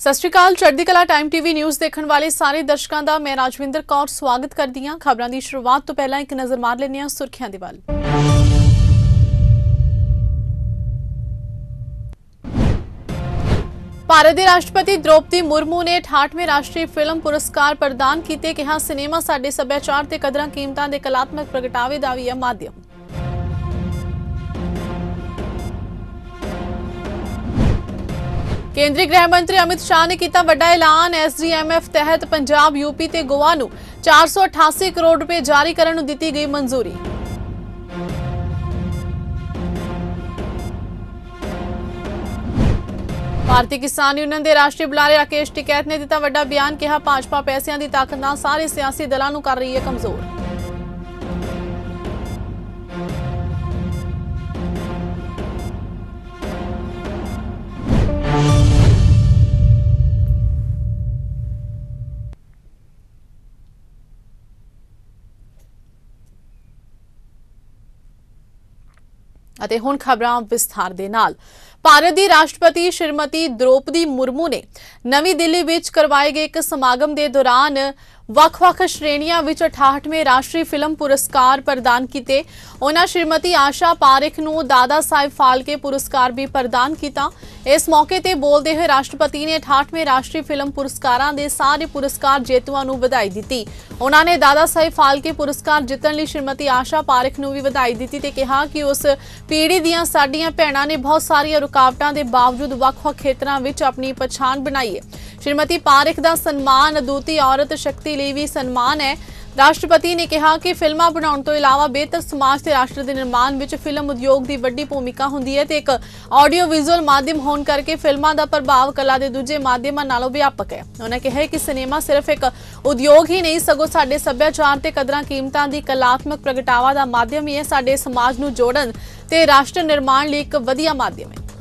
सत श्री अकाल। चढ़दी कला टाइम टीवी न्यूज़ देखने वाले सारे दर्शकों का मैं राजविंदर कौर स्वागत करती हाँ। खबरों की शुरुआत तो पहला एक नज़र मार लेने सुर्खियां दे वल। भारत के राष्ट्रपति द्रौपदी मुर्मू ने 68वें राष्ट्रीय फिल्म पुरस्कार प्रदान किए। कहा सिनेमा साडे सभ्याचार ते कदरां कीमतां दे कलात्मक प्रगटावे दा वी है माध्यम। केंद्रीय गृह मंत्री अमित शाह ने किया वड्डा ऐलान। SDMF तहत पंजाब, यूपी ते गोवा नूं 488 करोड़ रुपए जारी करन नूं दित्ती गई मंजूरी। भारतीय किसान यूनियन के राष्ट्रीय बुलारे राकेश टिकैत ने दिता वड्डा बयान। कहा भाजपा पैसों की ताकत नाल सारे सियासी दलों नूं कर रही है कमजोर। ਅਤੇ ਹੁਣ ਖਬਰਾਂ ਵਿਸਥਾਰ ਦੇ ਨਾਲ। ਭਾਰਤ ਦੀ ਰਾਸ਼ਟਰਪਤੀ ਸ਼੍ਰੀਮਤੀ द्रौपदी मुर्मू ने नवी दिल्ली ਵਿੱਚ ਕਰਵਾਏ ਗਏ ਇੱਕ ਸਮਾਗਮ ਦੇ ਦੌਰਾਨ ਵੱਖ-ਵੱਖ ਸ਼੍ਰੇਣੀਆਂ ਵਿੱਚ 68ਵੇਂ ਰਾਸ਼ਟਰੀ ਫਿਲਮ ਪੁਰਸਕਾਰ ਪ੍ਰਦਾਨ ਕੀਤੇ। ਉਹਨਾਂ ਸ਼੍ਰੀਮਤੀ ਆਸ਼ਾ ਪਾਰਿਖ ਨੂੰ ਦਾਦਾ ਸਾਹਿਬ ਫਾਲਕੇ ਪੁਰਸਕਾਰ ਵੀ ਪ੍ਰਦਾਨ ਕੀਤਾ। ਇਸ ਮੌਕੇ ਤੇ ਬੋਲਦੇ ਹੋਏ ਰਾਸ਼ਟਰਪਤੀ ਨੇ 68ਵੇਂ ਰਾਸ਼ਟਰੀ ਫਿਲਮ ਪੁਰਸਕਾਰਾਂ ਦੇ ਸਾਰੇ ਪੁਰਸਕਾਰ ਜੇਤੂਆਂ ਨੂੰ ਵਧਾਈ ਦਿੱਤੀ। ਉਹਨਾਂ ਨੇ ਦਾਦਾ ਸਾਹਿਬ ਫਾਲਕੇ ਪੁਰਸਕਾਰ ਜਿੱਤਣ ਲਈ ਸ਼੍ਰੀਮਤੀ ਆਸ਼ਾ ਪਾਰਿਖ ਨੂੰ ਵੀ ਵਧਾਈ ਦਿੱਤੀ ਤੇ ਕਿਹਾ ਕਿ ਉਸ ਪੀੜ੍ਹੀ ਦੀਆਂ ਸਾਡੀਆਂ ਭੈਣਾਂ ਨੇ ਬਹੁਤ ਸਾਰੀਆਂ ਰੁਕਾਵਟਾਂ ਦੇ ਬਾਵਜੂਦ ਵੱਖ-ਵੱਖ ਖੇਤਰਾਂ ਵਿੱਚ ਆਪਣੀ ਪਛਾਣ ਬਣਾਈ ਹੈ। श्रीमती पारिख का सम्मान अदूती औरत शक्ति लिए भी सम्मान है। राष्ट्रपति ने कहा कि फिल्मां बनाने तो इलावा बेहतर समाज ते राष्ट्र के निर्माण में फिल्म उद्योग की वड्डी भूमिका होंदी है ते एक ऑडियो विजुअल माध्यम होने करके फिल्मां दा प्रभाव कला के दूजे माध्यमां नालों व्यापक है। उन्होंने कहा कि सिनेमा सिर्फ एक उद्योग ही नहीं सगों साडे सभ्याचार ते कदरां कीमतां दी कलात्मक प्रगटावा दा माध्यम ही है। साडे समाज नूं जोड़न ते राष्ट्र निर्माण लई एक वधिया माध्यम है।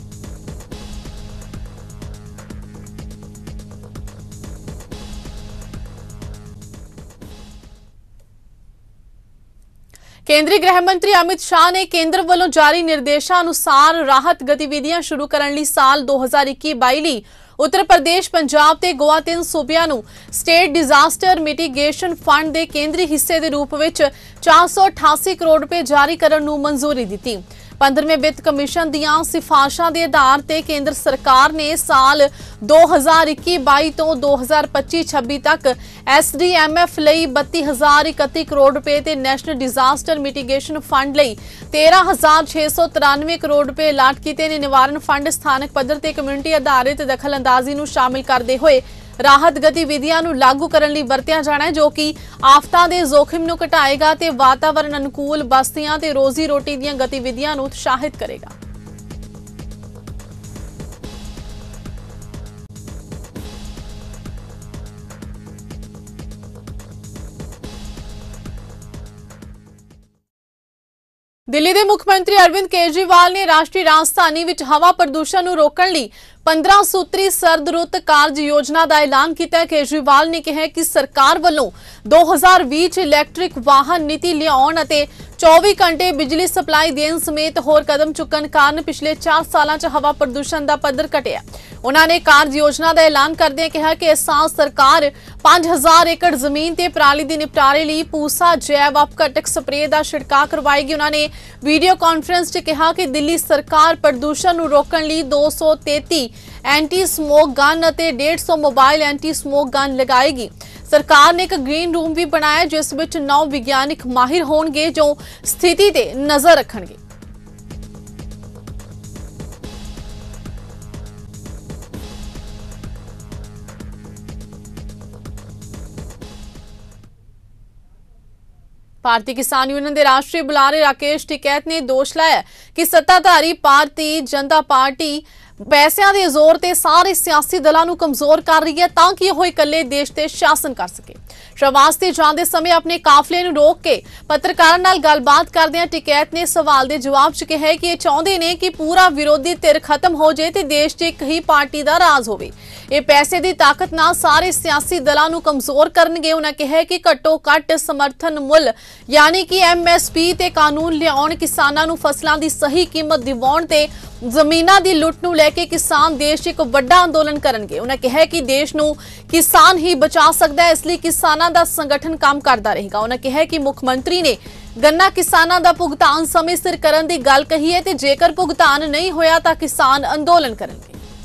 केंद्रीय गृह मंत्री अमित शाह ने केंद्र वालों जारी निर्देशानुसार राहत गतिविधियां शुरू करने लई साल 2021-22 लई उत्तर प्रदेश, पंजाब ते गोवा 3 सूबियां नूं स्टेट डिजास्टर मिटिगेशन फंड के केंद्रीय हिस्से के रूप में 488 करोड़ रुपए जारी करने नूं मंजूरी दी। 15वें वित्त कमीशन दीआं सिफारिशां दे आधार ते केंद्र सरकार ने साल 2021-22 तो 2025-26 तक SDMF लई 32,031 करोड़ रुपए ते नेशनल डिजास्टर मिटिगेशन फंड लई 13,693 करोड़ रुपए अलाट कीते ने। निवारण फंड स्थानक पद्धर ते कम्यूनिटी आधारित दखल अंदाजी नूं शामिल करदे होए राहत गतिविधियां नूं लागू करन लई वरतिया जाना है, जो कि आफतां दे जोखिम नूं घटाएगा ते वातावरण अनुकूल बस्तियां ते रोजी रोटी दीआं गतिविधियां नूं उत्साहित करेगा। दिल्ली के मुख्यमंत्री अरविंद केजरीवाल ने राष्ट्रीय राजधानी विच हवा प्रदूषण नूं रोकण लई 15 सूत्री सर्द रुत कार्य योजना का ऐलान किया। केजरीवाल ने कहा कि सरकार वालों 2020 च इलैक्ट्रिक वाहन नीति लियाउण अते 24 घंटे बिजली सप्लाई देण समेत होर कदम चुकण कारण पिछले 4 सालां च हवा प्रदूषण का पद्धर घटिया। उन्होंने कार्य योजना का ऐलान करदे कहा कि इस साल सरकार 5000 एकड़ जमीन ते पराली के निपटारे लिए पूसा जैव अपघटक स्प्रे का छिड़काव करवाएगी। उन्होंने वीडियो कॉन्फ्रेंस च कहा कि दिल्ली सरकार प्रदूषण नूं रोकण लई 233 एंटी स्मोक गन अते 150 मोबाइल एंटी स्मोक गन लगाएगी। सरकार ने एक ग्रीन रूम भी बनाया जिस विच 9 विज्ञानिक माहिर होणगे जो स्थिति ते नजर रखणगे। भारतीय किसान यूनियन के राष्ट्रीय बुलारे राकेश टिकैत ने दोष लाया कि सत्ताधारी भारतीय जनता पार्टी पैसों के जोर ते सारे सियासी दलों को कमजोर कर रही है ताकि वह इकल्ले देश ते शासन कर सके। प्रवास ते जाते समय अपने काफले नूं रोक के पत्रकारां नाल गलबात करदे टिकैत ने सवाल के जवाब च कहा कि चाहते हैं कि पूरा विरोधी धिर खत्म हो जाए तो देश च एक ही पार्टी का राज होवे। ये पैसे की ताकत नाल सारे सियासी दलों को कमजोर करनगे। उन्होंने कहा कि घट्टो घट्ट समर्थन मुल यानी कि MSP ते कानून लियाउण, किसानां नूं फसलां दी सही कीमत दिवाउण ते ਜ਼ਮੀਨਾਂ ਦੀ ਲੁੱਟ ਨੂੰ ਲੈ ਕੇ ਕਿਸਾਨ ਦੇਸ਼ ਇੱਕ ਵੱਡਾ ਅੰਦੋਲਨ ਕਰਨਗੇ। ਉਹਨਾਂ ਕਿਹਾ ਕਿ ਦੇਸ਼ ਨੂੰ ਕਿਸਾਨ ਹੀ ਬਚਾ ਸਕਦਾ ਹੈ, ਇਸ ਲਈ ਕਿਸਾਨਾਂ ਦਾ ਸੰਗਠਨ ਕੰਮ ਕਰਦਾ ਰਹੇਗਾ। ਉਹਨਾਂ ਕਿਹਾ ਕਿ ਮੁੱਖ ਮੰਤਰੀ ਨੇ ਗੰਨਾ ਕਿਸਾਨਾਂ ਦਾ ਭੁਗਤਾਨ ਸਮੇਂ ਸਿਰ ਕਰਨ ਦੀ ਗੱਲ ਕਹੀ ਹੈ ਤੇ ਜੇਕਰ ਭੁਗਤਾਨ ਨਹੀਂ ਹੋਇਆ ਤਾਂ ਕਿਸਾਨ ਅੰਦੋਲਨ ਕਰਨਗੇ।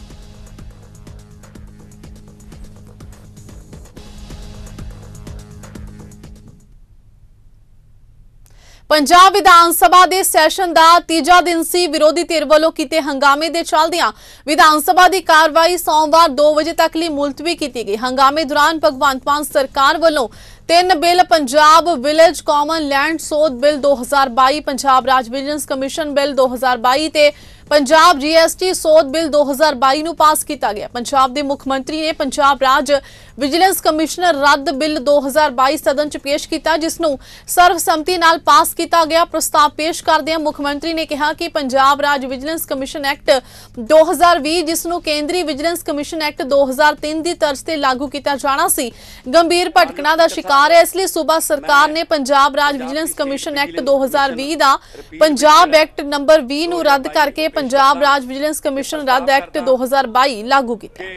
पंजाब विधान सभा के सैशन का तीजा दिन सी। विरोधी धिर वालों कीते हंगामे के चलदियां विधान सभा की कार्रवाई सोमवार 2 बजे तक लिए मुलतवी की गई। हंगामे दौरान भगवंत मान सरकार वालों 3 bill Punjab village common land सोध बिल 2022, पंजाब राज विजिलेंस कमीशन बिल 2022 ते पंजाब जीएसटी सोध बिल 2022 ਨੂੰ ਪਾਸ ਕੀਤਾ ਗਿਆ। पंजाब के मुख मंत्री ने पंजाब राज विजिलेंस कमिश्नर रद्द बिल 2022 सदन च पेश किया, जिसनू सर्वसम्मति नाल पास किया गया। प्रस्ताव पेश करदे मुख मंत्री ने कहा कि पंजाब राज विजिलेंस कमिशन एक्ट 2020 जिसनू केंद्रीय विजिलेंस कमिशन एक्ट 2003 की तर्ज से लागू किया जाना सी, गंभीर भटकना का शिकार है। इसलिए सूबा सरकार ने पंजाब राज विजिलेंस कमिशन एक्ट 2020 का पंजाब एक्ट नंबर 20 नू रद्द करके पंजाब राज विजिलेंस कमिशन रद्द एक्ट 2022 लागू किया।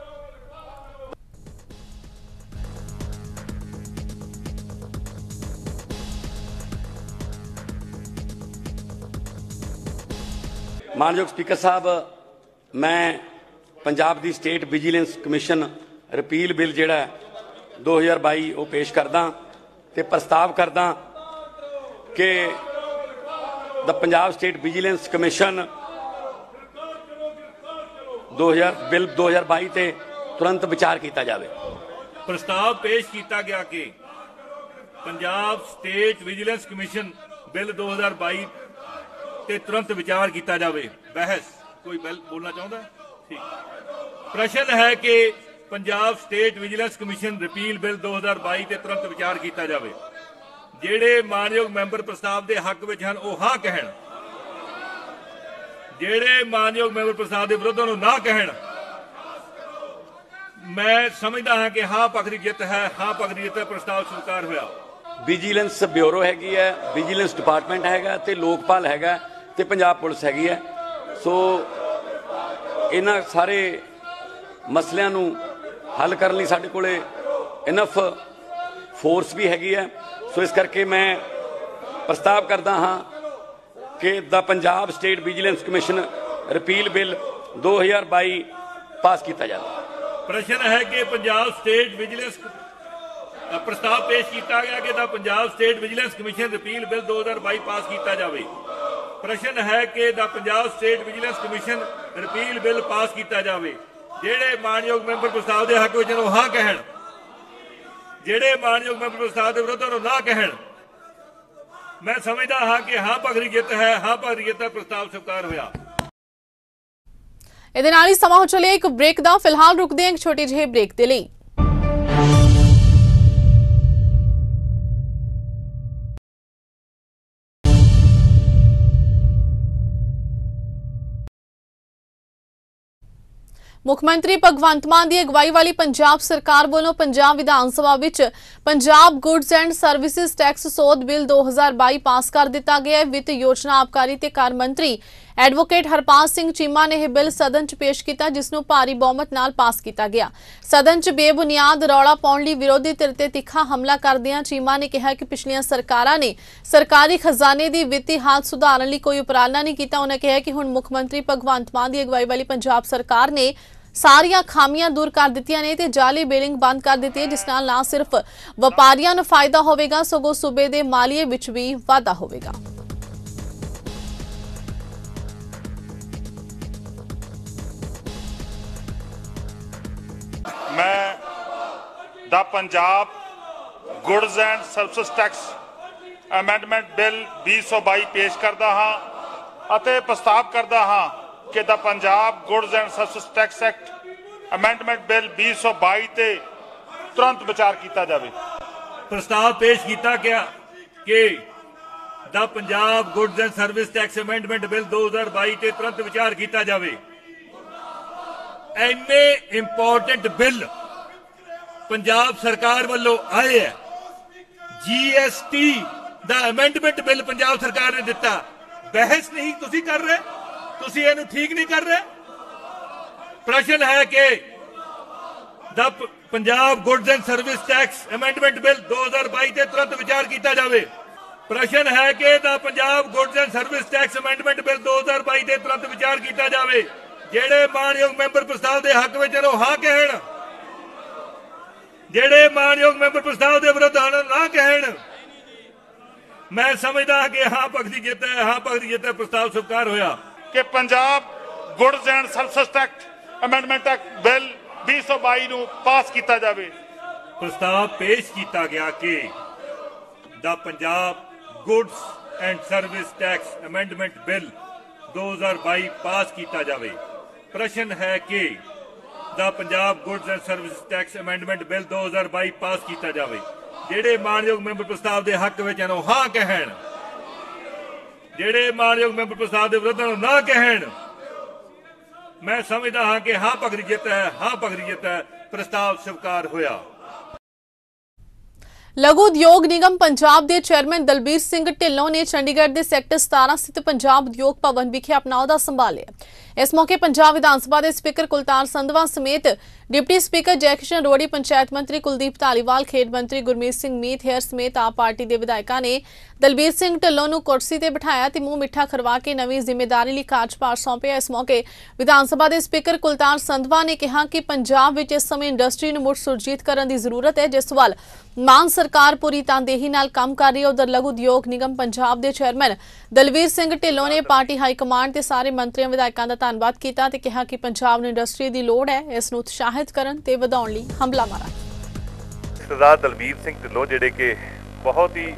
मानयोग स्पीकर साहब, मैं पंजाब की state vigilance commission repeal bill जिहड़ा 2022 वो पेश करदा ते प्रस्ताव करदा कि the Punjab state vigilance commission 2000 bill 2022 ते तुरंत विचार किया जाए। प्रस्ताव पेश किया गया कि Punjab state vigilance commission bill 2022 ते तुरंत विचार किया जाए। बहस कोई बोलना चाहता? ठीक। प्रश्न है कि Punjab state vigilance commission repeal bill 2022 ते तुरंत विचार किया जाए। जेड़े मानयोग मैंबर प्रस्ताव के हक में हैं वो हाँ कहन, जेड़े मानयोग मैंबर प्रस्ताव के विरोध ना कहन। मैं समझदा हाँ कि हाँ पक्ष की जित है, हाँ पक्ष की जित है, प्रस्ताव स्वीकार होया। विजिलेंस ब्यूरो हैगी है, विजिलेंस डिपार्टमेंट हैगा ते लोकपाल हैगा ते पंजाब पुलिस हैगी है। सो इन्हां सारे मसलियां नूं हल करने लई साडे कोले इनफ फोर्स भी हैगी है। सो इस करके मैं प्रस्ताव करदा हाँ कि the Punjab state vigilance commission repeal bill 2022 pass किया जाए। प्रश्न है कि पंजाब स्टेट विजिलेंस प्रस्ताव पेश किया गया कि the Punjab state vigilance commission repeal bill 2022 pass किया जाए। प्रश्न है कि the Punjab state vigilance commission repeal bill pass किया जाए। जेड़े मानयोग मैंबर प्रस्ताव के हक में हाँ कहन, जेड़े मानयोग मैंबर प्रस्ताव के विरोध ना कहन। मैं समझदा हाँ कि हाँ पक्ष की जित है, हाँ पक्ष की जित है, प्रस्ताव स्वीकार होया। ਇਹਦੇ ਨਾਲ ਹੀ ਸਮਾਂ ਹੋ ਚਲੇ ਇੱਕ ਬ੍ਰੇਕ ਦਾ। ਫਿਲਹਾਲ ਰੁਕਦੇ ਹਾਂ ਇੱਕ ਛੋਟੇ ਜਿਹੇ ਬ੍ਰੇਕ ਦੇ ਲਈ। मुख मंत्री भगवंत मान की अगवाई वाली पंजाब सरकार वालों पंजाब विधान सभा विच Punjab goods and services tax सोध बिल 2022 पास कर दिता गया। वित्त योजना आबकारी ते कर मंत्री एडवोकेट हरपाल सिंह चीमा ने यह बिल सदन च पेश किया, जिसनूं भारी बहुमत नाल पास किया गया। सदन च बेबुनियाद रौला पाउण लई विरोधी धिर ते तिखा हमला करदिआं चीमा ने कहा कि पिछलियां सरकारां ने सरकारी खजाने की वित्ती हालत सुधारन लई कोई उपराला नहीं किया। उन्होंने कहा कि हुण मुख मंत्री भगवंत मान की अगवाई वाली पंजाब सरकार ने सारियां खामियां दूर कर दित्तियां ने ते जाली बिलिंग बंद कर दी है, जिस नाल ना सिर्फ व्यापारियों नूं फायदा होवेगा सगों सूबे दे मालीए विच भी वाधा होवेगा। मैं the Punjab goods and services tax amendment bill 2022 पेश करता हाँ अते प्रस्ताव करता हाँ कि the Punjab goods and services tax act amendment bill 2022 ते तुरंत विचार किया जाए। प्रस्ताव पेश किया गया कि the Punjab goods and service tax amendment bill 2022 ते तुरंत विचार किया जाए। इन्ने इंपॉर्टेंट बिल पंजाब सरकार वालों आए है। जीएसटी दा अमेंडमेंट बिल पंजाब सरकार ने दिता, बहस नहीं तुसी कर रहे। ਤੁਸੀਂ ਇਹਨੂੰ ਠੀਕ ਨਹੀਂ ਕਰ ਰਹੇ। ਪ੍ਰਸ਼ਨ ਹੈ ਕਿ the Punjab goods and service tax amendment bill 2022 ਤੇ ਤੁਰੰਤ ਵਿਚਾਰ ਕੀਤਾ ਜਾਵੇ। ਪ੍ਰਸ਼ਨ ਹੈ ਕਿ the Punjab goods and service tax amendment bill 2022 ਤੇ ਤੁਰੰਤ ਵਿਚਾਰ ਕੀਤਾ ਜਾਵੇ। ਜਿਹੜੇ ਮਾਨਯੋਗ ਮੈਂਬਰ ਪ੍ਰਸਤਾਵ ਦੇ ਹੱਕ ਵਿੱਚ ਉਹ ਹਾਂ ਕਹਿਣ, ਜਿਹੜੇ ਮਾਨਯੋਗ ਮੈਂਬਰ ਪ੍ਰਸਤਾਵ ਦੇ ਵਿਰੁੱਧ ਹਨ ਨਾ ਕਹਿਣ। ਮੈਂ ਸਮਝਦਾ ਕਿ ਹਾਂ ਪੱਖ ਦੀ ਜਿੱਤ ਹੈ, ਹਾਂ ਪੱਖ ਦੀ ਜਿੱਤ ਹੈ। ਪ੍ਰਸਤਾਵ ਸਵੀਕਾਰ ਹੋਇਆ ਕਿ Punjab goods and service tax amendment act bill 2022 ਨੂੰ ਪਾਸ ਕੀਤਾ ਜਾਵੇ। ਪ੍ਰਸਤਾਵ ਪੇਸ਼ ਕੀਤਾ ਗਿਆ ਕਿ the Punjab goods and service tax amendment bill 2022 ਪਾਸ ਕੀਤਾ ਜਾਵੇ। ਪ੍ਰਸ਼ਨ ਹੈ ਕਿ the Punjab goods and service tax amendment bill 2022 ਪਾਸ ਕੀਤਾ ਜਾਵੇ। ਜਿਹੜੇ ਮਾਨਯੋਗ ਮੈਂਬਰ ਪ੍ਰਸਤਾਵ ਦੇ ਹੱਕ ਵਿੱਚ ਹਨ ਉਹ ਹਾਂ ਕਹਿਣ, ਜਿਹੜੇ ਮਾਨਯੋਗ ਮੈਂਬਰ ਪ੍ਰਸਤਾਵ ਦੇ ਵਿਰੁੱਧ ਹਨ ਨਾ ਕਹਿਣ। ਮੈਂ ਸਮਝਦਾ ਹਾਂ ਕਿ ਹਾਂ ਪੱਖ ਦੀ ਜਿੱਤ ਹੈ, ਹਾਂ ਪੱਖ ਦੀ ਜਿੱਤ ਹੈ। ਪ੍ਰਸਤਾਵ ਸਵੀਕਾਰ ਹੋਇਆ। ਲਘੂ ਉਦਯੋਗ ਨਿਗਮ ਪੰਜਾਬ ਦੇ ਚੇਅਰਮੈਨ ਦਲਬੀਰ ਸਿੰਘ ਢਿੱਲੋਂ ਨੇ ਚੰਡੀਗੜ੍ਹ ਦੇ ਸੈਕਟਰ 17 ਸਥਿਤ ਪੰਜਾਬ ਉਦਯੋਗ ਭਵਨ ਵਿਖੇ ਆਪਣਾ ਅਹੁਦਾ ਸੰਭਾਲਿਆ। ਇਸ ਮੌਕੇ ਪੰਜਾਬ ਵਿਧਾਨ ਸਭਾ ਦੇ ਸਪੀਕਰ ਕੁਲਤਾਰ ਸੰਧਵਾ ਸਮੇਤ ਡਿਪਟੀ ਸਪੀਕਰ ਜੈਕਿਸ਼ਨ ਰੋੜੀ, ਪੰਚਾਇਤ ਮੰਤਰੀ ਕੁਲਦੀਪ ਧਾਲੀਵਾਲ, ਖੇਡ ਮੰਤਰੀ ਗੁਰਮੀਤ ਸਿੰਘ ਮੀਤ ਹੇਅਰ ਸਮੇਤ ਆਪ ਪਾਰਟੀ ਦੇ ਵਿਧਾਇਕਾਂ ਨੇ ਦਲਬੀਰ ਸਿੰਘ ਢਿੱਲੋਂ ਨੂੰ ਕੁਰਸੀ ਤੇ ਬਿਠਾਇਆ ਤੇ ਮੂੰਹ ਮਿੱਠਾ ਕਰਵਾ ਕੇ ਨਵੀਂ ਜ਼ਿੰਮੇਵਾਰੀ ਲਈ ਕਾਰਜਭਾਰ ਸੌਂਪਿਆ। ਇਸ ਮੌਕੇ ਵਿਧਾਨ ਸਭਾ ਦੇ ਸਪੀਕਰ ਕੁਲਤਾਰ ਸੰਧਵਾ ਨੇ ਕਿਹਾ ਕਿ ਪੰਜਾਬ ਵਿੱਚ ਇਸ ਸਮੇਂ ਇੰਡਸਟਰੀ ਨੂੰ ਮੁੜ ਸੁਰਜੀਤ ਕਰਨ ਦੀ ਜ਼ਰੂਰਤ ਹੈ, ਜਿਸ ਵੱਲ ਮਾਨ ਸਰਕਾਰ ਪੂਰੀ ਤਨਦੇਹੀ ਨਾਲ ਕੰਮ ਕਰ ਰਹੀ ਹੈ। ਉਧਰ ਲਘੂ ਉਦਯੋਗ ਨਿਗਮ ਪੰਜਾਬ ਦੇ ਚੇਅਰਮੈਨ ਦਲਬੀਰ ਸਿੰਘ ਢਿੱਲੋਂ ਨੇ ਪਾਰਟੀ ਹਾਈ ਕਮਾਂਡ ਤੇ ਸਾਰੇ ਮੰਤਰੀਆਂ ਵਿਧਾਇਕਾਂ ਦਾ ਧੰਨਵਾਦ ਕੀਤਾ ਤੇ ਕਿਹਾ ਕਿ ਪੰਜਾਬ ਨੂੰ ਇੰਡਸਟਰੀ ਦੀ ਲੋੜ ਹੈ, ਇਸ ਨੂੰ ਉਤਸ਼ਾਹਿਤ ਕਰਨ ਤੇ ਵਧਾਉਣ ਲਈ ਹੰਭਲਾ ਮਾਰਾਂ। ਸਰਦਾਰ ਦਲਬੀਰ ਸਿੰਘ ਢਿੱਲੋਂ ਜਿਹੜੇ ਕਿ ਬਹੁਤ ਹੀ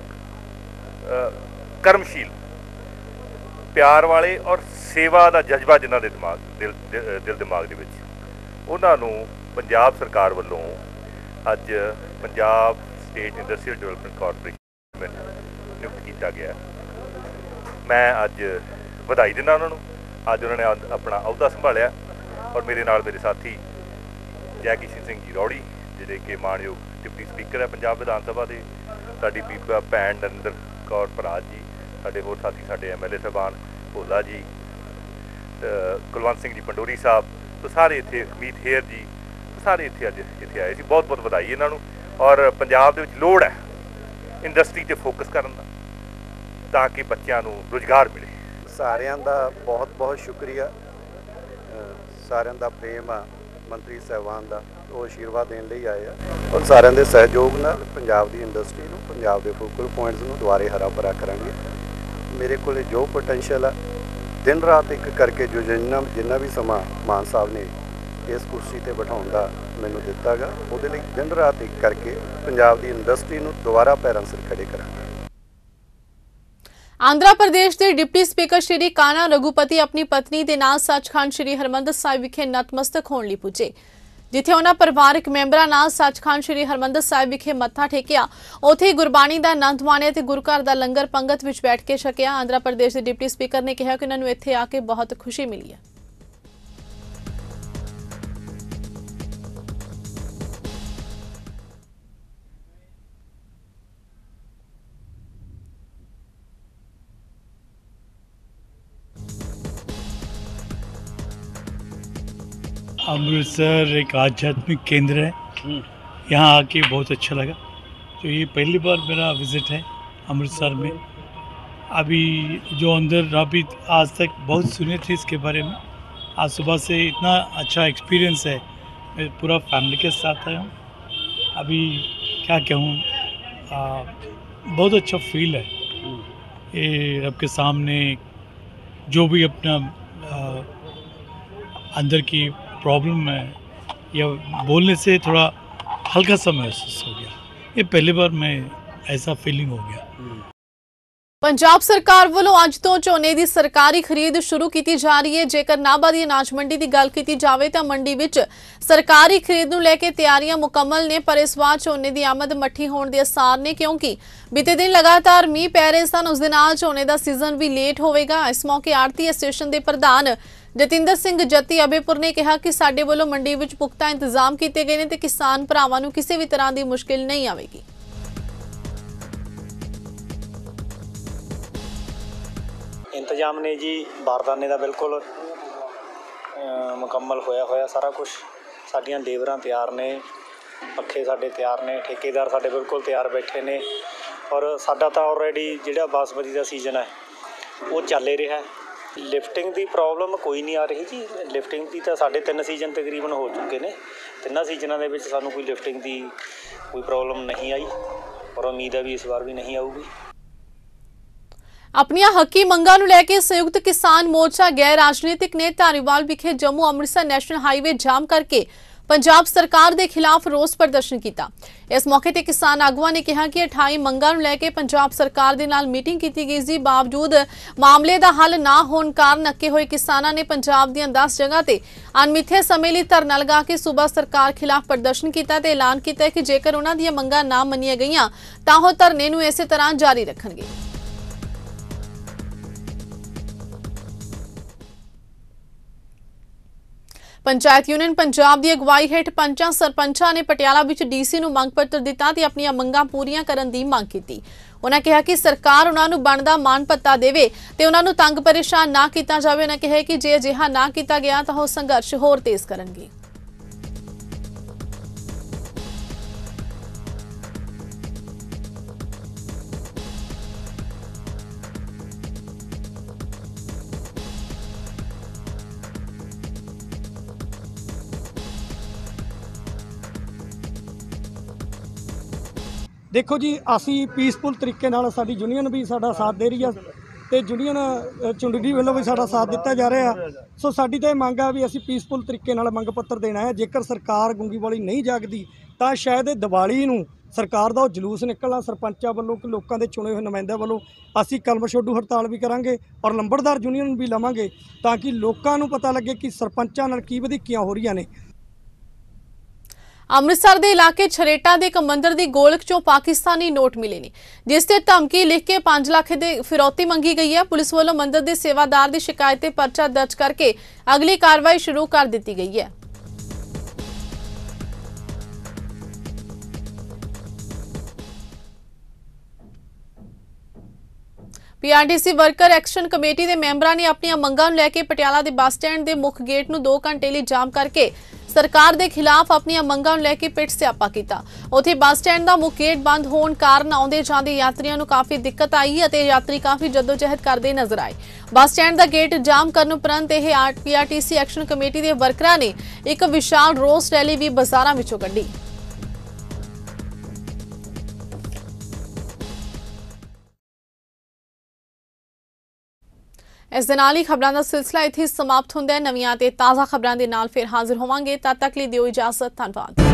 ਕਰਮਸ਼ੀਲ, ਪਿਆਰ ਵਾਲੇ ਔਰ ਸੇਵਾ ਦਾ ਜਜ਼ਬਾ ਜਿਨ੍ਹਾਂ ਦੇ ਦਿਲ ਦਿਮਾਗ ਦੇ ਵਿੱਚ, ਉਹਨਾਂ ਨੂੰ ਪੰਜਾਬ ਸਰਕਾਰ ਵੱਲੋਂ ਅੱਜ Punjab state industrial development corporation ਨਿਯੁਕਤ ਕੀਤਾ ਗਿਆ। ਮੈਂ ਅੱਜ ਵਧਾਈ ਦਿੰਦਾ ਉਹਨਾਂ ਨੂੰ। ਅੱਜ ਉਹਨਾਂ ਨੇ ਆਪਣਾ ਅਹੁਦਾ ਸੰਭਾਲਿਆ ਔਰ ਮੇਰੇ ਨਾਲ ਮੇਰੇ ਸਾਥੀ ਜੈਕਿਸ਼ਨ ਸਿੰਘ ਜੀ ਰੌੜੀ ਜਿਹੜੇ ਕਿ ਮਾਣਯੋਗ ਡਿਪਟੀ ਸਪੀਕਰ ਹੈ ਪੰਜਾਬ ਵਿਧਾਨ ਸਭਾ ਦੇ, ਸਾਡੀ ਬੀਬਾ ਭੈਣ ਨਰਿੰਦਰ ਕੌਰ ਭਰਾਜ ਜੀ, ਸਾਡੇ ਹੋਰ ਸਾਥੀ ਸਾਡੇ MLA ਸਾਹਿਬਾਨ ਭੋਲਾ ਜੀ, ਕੁਲਵੰਤ ਸਿੰਘ ਜੀ ਪੰਡੋਰੀ ਸਾਹਿਬ, ਤੋਂ ਸਾਰੇ ਇੱਥੇ ਮੀਤ ਹੇਅਰ ਜੀ, ਸਾਰੇ ਇੱਥੇ ਅੱਜ ਇੱਥੇ ਆਏ ਸੀ। ਬਹੁਤ ਬਹੁਤ ਵਧਾਈ ਇਹਨਾਂ ਨੂੰ। ਔਰ ਪੰਜਾਬ ਦੇ ਵਿੱਚ ਲੋੜ ਹੈ ਇੰਡਸਟਰੀ 'ਤੇ ਫੋਕਸ ਕਰਨ ਦਾ ਤਾਂ ਕਿ ਬੱਚਿਆਂ ਨੂੰ ਰੁਜ਼ਗਾਰ ਮਿਲੇ। ਸਾਰਿਆਂ ਦਾ ਬਹੁਤ ਬਹੁਤ ਸ਼ੁਕਰੀਆ। ਸਾਰਿਆਂ ਦਾ ਪ੍ਰੇਮ ਆ ਮੰਤਰੀ ਸਾਹਿਬਾਨ ਦਾ, ਉਹ ਆਸ਼ੀਰਵਾਦ ਦੇਣ ਲਈ ਆਏ ਆ ਔਰ ਸਾਰਿਆਂ ਦੇ ਸਹਿਯੋਗ ਨਾਲ ਪੰਜਾਬ ਦੀ ਇੰਡਸਟਰੀ ਨੂੰ, ਪੰਜਾਬ ਦੇ ਫੋਕਲ ਪੁਆਇੰਟਸ ਨੂੰ ਦੁਬਾਰੇ ਹਰਾ ਭਰਾ ਕਰਾਂਗੇ। ਮੇਰੇ ਕੋਲ ਜੋ ਪੋਟੈਂਸ਼ੀਅਲ ਆ, ਦਿਨ ਰਾਤ ਇੱਕ ਕਰਕੇ ਜੋ ਜਿੰਨਾ ਵੀ ਸਮਾਂ ਮਾਨ ਸਾਹਿਬ ਨੇ ਇਸ ਕੁਰਸੀ ਤੇ ਬਿਠਾਉਣ ਦਾ ਮੈਨੂੰ ਦਿੱਤਾ ਗਾ, ਉਹਦੇ ਲਈ ਦਿਨ ਰਾਤ ਇੱਕ ਕਰਕੇ ਪੰਜਾਬ ਦੀ ਇੰਡਸਟਰੀ ਨੂੰ ਦੁਬਾਰਾ ਪੈਰਾਂ ਸਿਰ ਖੜੇ ਕਰਾਂਗੇ। ਆਂਧਰਾ ਪ੍ਰਦੇਸ਼ ਦੇ ਡਿਪਟੀ ਸਪੀਕਰ ਸ਼੍ਰੀ ਕਾਨਾ ਰਘੂਪਤੀ ਆਪਣੀ ਪਤਨੀ ਦੇ ਨਾਲ ਸੱਚਖੰਡ ਸ਼੍ਰੀ ਹਰਿਮੰਦਰ ਸਾਹਿਬ ਵਿਖੇ ਨਤਮਸਤਕ ਹੋਣ ਲਈ ਪੁੱਜੇ, ਜਿੱਥੇ ਉਹਨਾਂ ਪਰਿਵਾਰਕ ਮੈਂਬਰਾਂ ਨਾਲ ਸੱਚਖੰਡ ਸ਼੍ਰੀ ਹਰਿਮੰਦਰ ਸਾਹਿਬ ਵਿਖੇ ਮੱਥਾ ਟੇਕਿਆ। ਉੱਥੇ ਗੁਰਬਾਣੀ ਦਾ ਆਨੰਦ ਮਾਣਿਆ ਤੇ ਗੁਰੂ ਘਰ ਦਾ ਲੰਗਰ ਪੰਗਤ ਵਿੱਚ ਬੈਠ ਕੇ ਛਕਿਆ। ਆਂਧਰਾ ਪ੍ਰਦੇਸ਼ ਦੇ ਡਿਪਟੀ ਸਪੀਕਰ ਨੇ ਕਿਹਾ ਕਿ ਉਹਨਾਂ ਨੂੰ ਇੱਥੇ ਆ ਕੇ ਬਹੁਤ ਖੁਸ਼ੀ ਮਿਲੀ ਹੈ। अमृतसर एक आध्यात्मिक केंद्र है, यहाँ आके बहुत अच्छा लगा। तो ये पहली बार मेरा विज़िट है अमृतसर में। अभी जो अंदर अभी आज तक बहुत सुने थे इसके बारे में, आज सुबह से इतना अच्छा एक्सपीरियंस है। मैं पूरा फैमिली के साथ आया हूँ। अभी क्या कहूँ, बहुत अच्छा फील है। ये रब के सामने जो भी अपना अंदर की प्रॉब्लम है या बोलने से थोड़ा हल्का सा महसूस हो गया। ये पहली बार मैं ऐसा फीलिंग हो गया। ਪੰਜਾਬ ਸਰਕਾਰ ਵੱਲੋਂ ਅੱਜ ਤੋਂ ਝੋਨੇ ਦੀ ਸਰਕਾਰੀ ਖਰੀਦ ਸ਼ੁਰੂ ਕੀਤੀ ਜਾ ਰਹੀ ਹੈ। ਜੇਕਰ ਨਾਭਾ ਦੀ ਅਨਾਜ ਮੰਡੀ ਦੀ ਗੱਲ ਕੀਤੀ ਜਾਵੇ ਤਾਂ ਮੰਡੀ ਵਿੱਚ ਸਰਕਾਰੀ ਖਰੀਦ ਨੂੰ ਲੈ ਕੇ ਤਿਆਰੀਆਂ ਮੁਕੰਮਲ ਨੇ, ਪਰ ਇਸ ਵਾਰ ਝੋਨੇ ਦੀ ਆਮਦ ਮੱਠੀ ਹੋਣ ਦੇ ਅਸਾਰ ਨੇ, ਕਿਉਂਕਿ ਬੀਤੇ ਦਿਨ ਲਗਾਤਾਰ ਮੀਂਹ ਪੈ ਰਹੇ ਸਨ। ਉਸ ਦੇ ਨਾਲ ਝੋਨੇ ਦਾ ਸੀਜ਼ਨ ਵੀ ਲੇਟ ਹੋਵੇਗਾ। ਇਸ ਮੌਕੇ ਆੜਤੀ ਐਸੋਸੀਏਸ਼ਨ ਦੇ ਪ੍ਰਧਾਨ ਜਤਿੰਦਰ ਸਿੰਘ ਜੱਤੀ ਅਬੇਪੁਰ ਨੇ ਕਿਹਾ ਕਿ ਸਾਡੇ ਵੱਲੋਂ ਮੰਡੀ ਵਿੱਚ ਪੁਖਤਾ ਇੰਤਜ਼ਾਮ ਕੀਤੇ ਗਏ ਨੇ ਤੇ ਕਿਸਾਨ ਭਰਾਵਾਂ ਨੂੰ ਕਿਸੇ ਵੀ ਤਰ੍ਹਾਂ ਦੀ ਮੁਸ਼ਕਿਲ ਨਹੀਂ ਆਵੇਗੀ। इंतजाम ने जी बारदाने का बिल्कुल मुकम्मल होया सारा कुछ। साडियां लेबरां तैयार ने, पक्खे साडे तैयार ने, ठेकेदार साडे बिल्कुल तैयार बैठे ने और साडा तां ऑलरेडी जिहड़ा बासमती का सीजन है वो चल ही रहा है। लिफ्टिंग की प्रॉब्लम कोई नहीं आ रही जी। लिफ्टिंग की तो साढ़े 3 सीजन तकरीबन हो चुके हैं। 3 सीजनों के सानू कोई लिफ्टिंग की कोई प्रॉब्लम नहीं आई और उम्मीद है भी इस बार भी नहीं आऊगी। अपनियां हकी मंगां नूं लैके संयुक्त किसान मोर्चा गैर राजनीतिक ने धारीवाल विखे Jammu Amritsar national highway jam करके पंजाब सरकार के खिलाफ रोस प्रदर्शन किया। इस मौके ते किसान आगुआं ने कहा कि 28 मंगां नूं लैके पंजाब सरकार दे नाल मीटिंग की गई सी, बावजूद मामले का हल ना होने कारण अके हुए किसानां ने पंजाब दीआं 10 जगह ते अनमिथे समय लई धरना लगा के सूबा सरकार खिलाफ प्रदर्शन किया ते ऐलान किया कि जेकर उन्हां दीआं मंगां ना मन्नियां गईआं तां ओह धरने नूं इसे तरह जारी रखणगे। पंचायत यूनियन पंजाब की अगवाई हेठ पंचां सरपंचां ने पटियाला विच डीसी नूं मंग पत्र दिता ते अपनियां मंगां पूरीआं करन दी मंग कीती। उन्होंने कहा कि सरकार उन्हां नूं बनदा मान भत्ता देवे ते उन्हां नूं तंग परेशान ना कीता जावे। उन्होंने कहा कि जे अजिहा ना कीता गया तां ओह संघर्ष होर तेज करनगे। देखो जी, असी पीसफुल तरीके नाल साडी यूनीयन भी साडा साथ दे रही है तो यूनीयन चुंडड़ी वालों भी साडा साथ दिता जा रहा है। सो साडी तो मंग है भी असी पीसफुल तरीके नाल मंग पत्र देना है। जेकर सरकार गूंगी वाली नहीं जागदी तो शायद दिवाली नूं सरकार का जलूस निकलना सरपंचां वालों कि लोगों के चुने हुए नुमाइंदे वालों असी कलम छोड़ू हड़ताल भी करांगे और लंबड़दार यूनीयन भी लवांगे ताकि लोगों को पता लगे कि सरपंचां नाल की वधीकियां हो रही ने। अमृतसर के इलाके छरेटा के एक मंदिर की गोलक चों पाकिस्तानी नोट मिले ने, जिस ते धमकी लिख के 5 लाख की फिरौती मंगी गई है। पुलिस वालों मंदिर के सेवादार की शिकायत पर परचा दर्ज करके अगली कार्रवाई शुरू कर दी गई है। पीआरटीसी वर्कर एक्शन कमेटी के मैंबरां ने अपनी मंगां नूं लैके पटियाला के बस स्टैंड के मुख गेट नूं 2 घंटे लई जाम करके सरकार के खिलाफ अपनी मंगां नूं लैके पिट स्यापा किया। उत्थे बस स्टैंड का मुख गेट बंद होने कारण आउंदे जांदे यात्रियों नूं काफ़ी दिक्कत आई अते यात्री काफ़ी जद्दोजहद करते नजर आए। बस स्टैंड का गेट जाम करने उपरंत पीआरटीसी एक्शन कमेटी के वर्करां ने एक विशाल रोस रैली भी बाजारां विचों कड्ढी। इस दे नाल ही खबरां दा सिलसिला इत्थे समाप्त हुंदा है। नवीआं ते ताज़ा खबरां दे नाल फिर हाजिर होवांगे। तद तक लई दिओ इजाजत। धन्नवाद।